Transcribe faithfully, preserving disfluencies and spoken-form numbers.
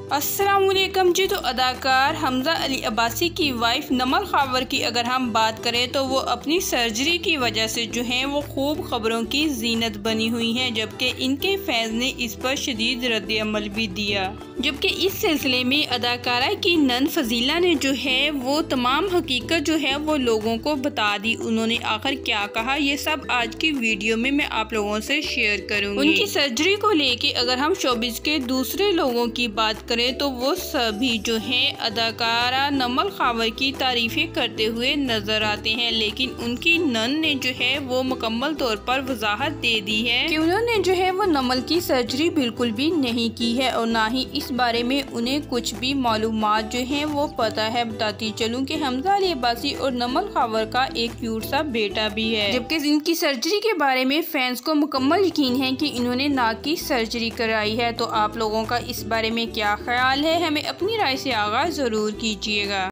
अस्सलामुअलैकुम जी। तो अदाकार हमजा अली अब्बासी की वाइफ नमल खावर की अगर हम बात करें तो वो अपनी सर्जरी की वजह से जो है वो खूब खबरों की जीनत बनी हुई हैं, जबकि इनके फैंस ने इस पर शदीद रद्द-ए-अमल भी दिया। जबकि इस सिलसिले में अदाकारा की नन फजीला ने जो है वो तमाम हकीकत जो है वो लोगों को बता दी। उन्होंने आखिर क्या कहा ये सब आज की वीडियो में मैं आप लोगों से शेयर करूंगी। उनकी सर्जरी को लेके अगर हम शोबिज़ के दूसरे लोगों की बात करें तो वो सभी जो हैं अदाकारा नमल खावर की तारीफें करते हुए नजर आते हैं, लेकिन उनकी नन ने जो है वो मुकम्मल तौर पर वजाहत दे दी है कि उन्होंने जो है वो नमल की सर्जरी बिल्कुल भी नहीं की है और ना ही इस बारे में उन्हें कुछ भी मालूमात जो हैं वो पता है। बताती चलूं कि हमजा अली अब्बासी और नमल खावर का एक क्यूट सा बेटा भी है, जबकि इनकी सर्जरी के बारे में फैंस को मुकम्मल यकीन है कि इन्होंने नाक की सर्जरी कराई है। तो आप लोगों का इस बारे में क्या ख्याल है, हमें अपनी राय से आगाज़ ज़रूर कीजिएगा।